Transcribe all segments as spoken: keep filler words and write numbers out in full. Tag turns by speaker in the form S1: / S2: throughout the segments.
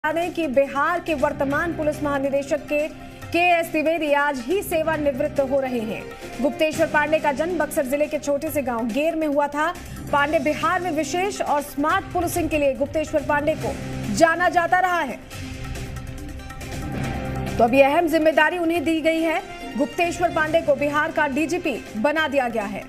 S1: बता दें कि बिहार के वर्तमान पुलिस महानिदेशक के के एस द्विवेदी आज ही सेवानिवृत्त हो रहे हैं। गुप्तेश्वर पांडे का जन्म बक्सर जिले के छोटे से गांव गेर में हुआ था। पांडे बिहार में विशेष और स्मार्ट पुलिसिंग के लिए गुप्तेश्वर पांडे को जाना जाता रहा है। तो अभी अहम जिम्मेदारी उन्हें दी गई है। गुप्तेश्वर पांडे को बिहार का डी जी पी बना दिया गया है।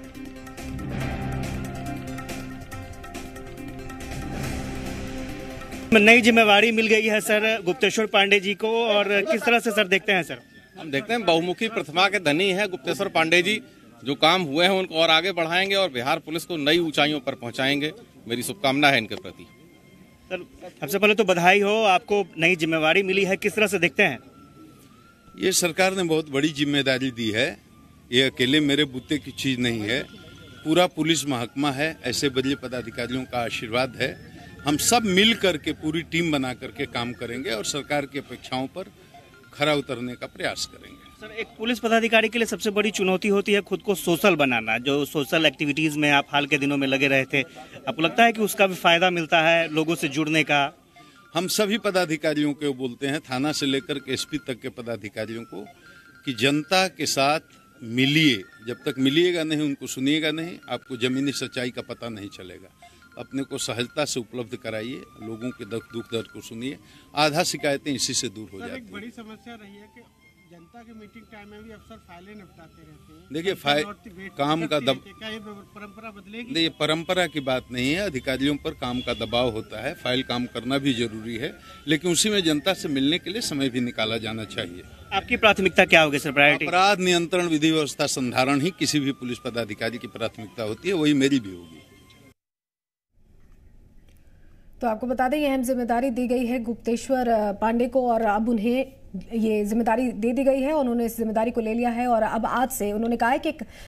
S2: नई जिम्मेवारी मिल गई है सर गुप्तेश्वर पांडे जी को, और किस तरह से सर देखते हैं? सर
S3: हम देखते हैं बहुमुखी प्रतिभा के धनी है गुप्तेश्वर पांडे जी। जो काम हुए हैं उनको और आगे बढ़ाएंगे और बिहार पुलिस को नई ऊंचाइयों पर पहुंचाएंगे। मेरी शुभकामना है इनके प्रति।
S2: सर सबसे पहले तो बधाई हो, आपको नई जिम्मेवारी मिली है, किस तरह से देखते हैं?
S4: ये सरकार ने बहुत बड़ी जिम्मेदारी दी है। ये अकेले मेरे बूते की चीज नहीं है, पूरा पुलिस महकमा है। ऐसे बड़े पदाधिकारियों का आशीर्वाद है। हम सब मिल करके पूरी टीम बना करके काम करेंगे और सरकार की अपेक्षाओं पर खरा उतरने का प्रयास करेंगे।
S2: सर एक पुलिस पदाधिकारी के लिए सबसे बड़ी चुनौती होती है खुद को सोशल बनाना। जो सोशल एक्टिविटीज में आप हाल के दिनों में लगे रहे थे, आपको लगता है कि उसका भी फायदा मिलता है लोगों से जुड़ने का?
S4: हम सभी पदाधिकारियों को बोलते हैं, थाना से लेकर के एस पी तक के पदाधिकारियों को, कि जनता के साथ मिलिए। जब तक मिलिएगा नहीं, उनको सुनिएगा नहीं, आपको जमीनी सच्चाई का पता नहीं चलेगा। अपने को सहजता से उपलब्ध कराइए, लोगों के दुख दर्द को सुनिए। आधा शिकायतें इसी से दूर हो जाती हैं।
S5: एक बड़ी समस्या रही है कि जनता के मीटिंग टाइम में भी अफसर फाइलें निपटाते रहते हैं।
S4: देखिए फाइल काम का दब
S5: क्या ये परंपरा बदलेगी?
S4: ये परंपरा की बात नहीं है। अधिकारियों पर काम का दबाव होता है, फाइल काम करना भी जरूरी है, लेकिन उसी में जनता से मिलने के लिए समय भी निकाला जाना चाहिए।
S2: आपकी प्राथमिकता क्या होगी सर? प्रायोरिटी?
S4: अपराध नियंत्रण, विधि व्यवस्था संधारण ही किसी भी पुलिस पदाधिकारी की प्राथमिकता होती है, वही मेरी भी होगी।
S1: तो आपको बता दें, अहम जिम्मेदारी दी गई है गुप्तेश्वर पांडे को और अब उन्हें ये जिम्मेदारी दे दी गई है। उन्होंने इस जिम्मेदारी को ले लिया है और अब आज से उन्होंने कहा है कि